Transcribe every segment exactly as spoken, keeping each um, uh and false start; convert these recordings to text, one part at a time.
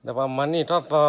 แต่ว่ามันนี่ถ้าต่อ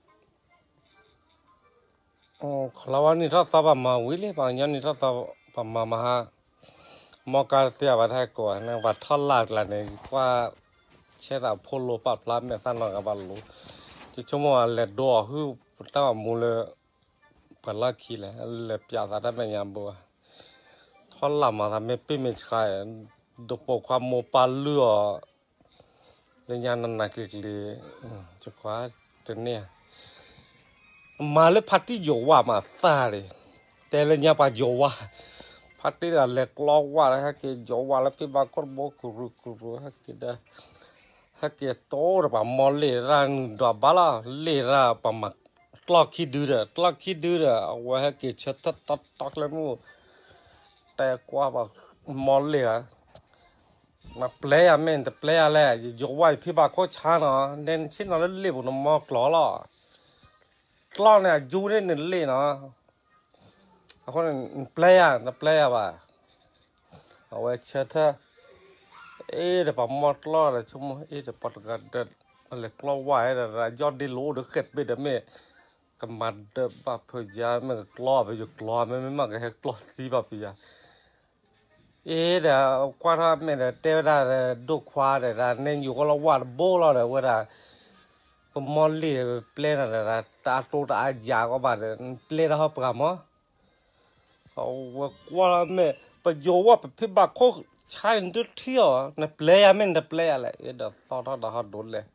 อ๋อคลาวันนี่ถ้าต่อประมาวิเลยบางอย่างนี่ถ้าต่อประมามาฮะมอการเสียวัดให้ก่อนนะวัดทอดลาดละเนี่ยว่าเช่นแบบพลโลปับล้ำเนี่ยสั้นหน่อยกับบอลลูจะชั่วโมงเล็ดดัวคือตั้งมูลเปิดลักขี้เลยเล็บยาสาได้เป็นยามบัวทอดลำมาทำไม่เป็นไม่ใช่ดูปกความโมปาเลือเรื่องยานันนักเล็กๆจะคว้าตัวเนี่ยมาเลยพัดที่โยว่ามาซาเลยแต่เรื่องยาปะโยว่าพัดที่เราเล็กล้อว่าแล้วฮะเกโยว่าแล้วพี่บางคนบอกกุรุกุรุฮะเกได้ ฮะเกโตระบามอลเลรันดับบาลาเลราปามักตลอกคิดดูเด้อตลอกคิดดูเด้อเอาไว้ฮะเกชัดตัดตัดตักเลยมูแต่กว่าแบบมอลเลอะมาเปลย์เมนแต่เปลย์อะไรยกไว้พี่บาเขาช้าเนาะเน้นชิ้นเราเล่บุนมอกล้อล่ะกล้อเนี่ยยูเนี่ยหนึ่งเล่เนาะเขาเนี่ยเปลย์แต่เปลย์ว่ะเอาไว้เชิดเถอะเอ๊ะแต่ผมมอดล้อเลยชั่วโมงเอ๊ะแต่ปัดกันเด็ดอะไรกล้อไว้แต่ยอดดีรู้เดือดเข็ดไปเด้อเมย์กำมัดเด้อแบบพยามันก็กล้อไปอยู่กล้อไม่ไม่มากแค่กล้อสีแบบพยาเอ๊ะเดี๋ยวกว่าถ้าเมย์เดี๋ยวเต้ได้ดูควาเดี๋ยวเนี่ยอยู่ก็เราวาดโบ้เราเดี๋ยวว่าก็มอลลี่เพลนอะไรนะตาโตตาจางก็บ้านเพลนเขาปากมั้งเขาว่ากว่าเมย์ประโยชน์ว่าพี่บักเขาใช้ดุเที่ยวในเพลย์ไม่ในเพลย์อะไรเดี๋ยวตอนนั้นเขาโดนเลย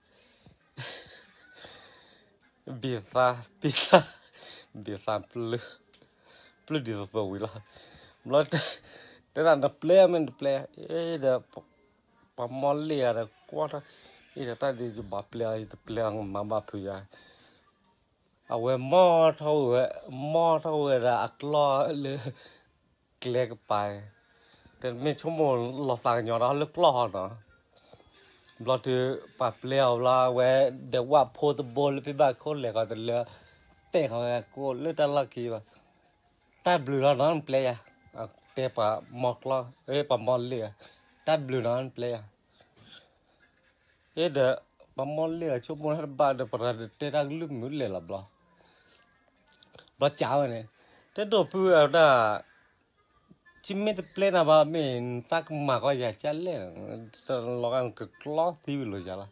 บีซ่าบีซ่าบีซ่าพลุพลุดีสุดๆวิลาแล้วแต่แต่ในเพลย์ไม่ในเพลย์เอ๊ะเดี๋ยวปามอลลี่อะไรกว่าถ้าเอ๊ะแต่ดีจะบ้าเพลย์เพลย์มาบ้าพูดยังเอาไว้มอเท่าไว้มอเท่าไว้ละอักล้อเลยเกลียกไปแต่ไม่ชั่วโมงเราสั่งอย่างเราเลิกล้อเนาะเราถือปับเลี้ยวเราไว้เดี๋ยวว่าโพสบอลไปบ้านคนเลยก็แต่เลือเตะเขาไงกูเลือดตะลักกี้ป่ะแต่บลูเรานั่นเปลี่ยนเตะปะมอกล้อเอ้ยปะมอลเลยแต่บลูนั่นเปลี่ยนเอ้เดี๋ยวปะมอลเลยชั่วโมงให้บ้านเดี๋ยวประเดี๋ยวเตะรักลืมมือเลยล่ะบล้อบล้อเจ้าเนี่ยแต่ตัวเพื่อเอาได้จิมมี่จะเปลี่ยนอะไรไม่ตักมากกว่าอยากจะเล่นแต่เรากันก็กล้อที่วิลล์จ้ะละ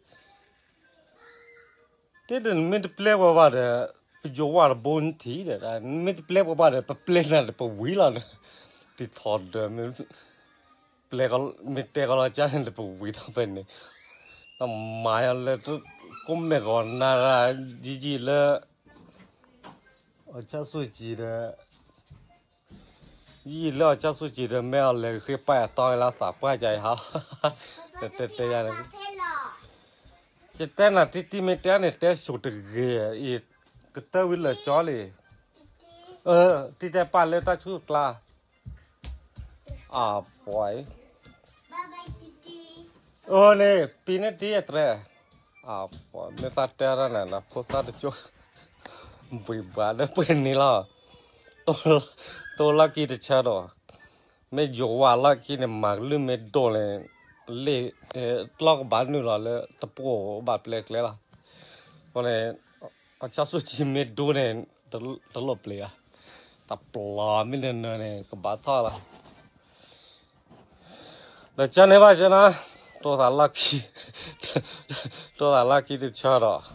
แต่เดี๋ยวไม่จะเปลี่ยนว่าเดี๋ยวโยว่าบนที่เดี๋ยวไม่จะเปลี่ยนว่าเดี๋ยวเปลี่ยนอะไรไปวิลล์ที่ทอดเดี๋ยวไม่เปลี่ยนก็ไม่เตะก็เราจะเห็นเดี๋ยวไปวิลล์เป็นเนี่ยแต่มาอะไรตัวก็ไม่ก่อนน่ารักจีจีเลยอาจจะสุดจีเลยยี่เล่าจะสุจิเดแมวเลยคือไปตอนละสามป้ายใจเขาแต่แต่แต่ยังจะแต่น่ะที่ที่ไม่แต่เนี่ยแต่สุดเกยอีกก็เตวิลเลยจ้อเลยเออที่แต่ปานเลยตาชุดกล้าอ่าปล่อยเออเนี่ยปีนี้ที่เอตระอ่าปล่อยไม่ตัดแต่ละนั่นนะพูดตัดจุกบุยบาดเป็นนี่ล่ะตัวตัวลักกี้จะเช่าดอกไม่โยว่าลักกี้เนี่ยมากลืมไม่โดนเลยเล่เออลอกบาดนู่นละเลยตะปูบาดเล็กเลยล่ะเพราะเนี่ยอาจารย์สุจิไม่โดนเนี่ยตะตะลบเลยอะตะปลาไม่เดินเนี่ยก็บาดท่าละแต่เจ้าเนี่ยว่าจะนะตัวตาลักกี้ตัวตาลักกี้จะเช่าดอก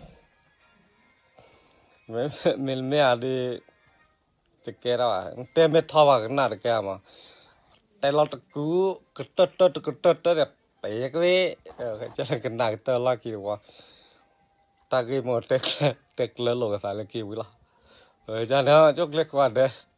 ไม่ไม่ไม่อาดีจะแก่แล้วอ่ะแต่ไม่ท้อว่ากันน่าจะแก่มาแต่เราตะกูก็ตัดตัดก็ตัดตัดแบบไปก็เว้ยเออจะกันหนักเตอร์ลักกี้ว่าตากี้หมดเต็กเต็กเลยโลกสายลักกี้วิละเออจ้าเนาะจกเล็กกว่าเด้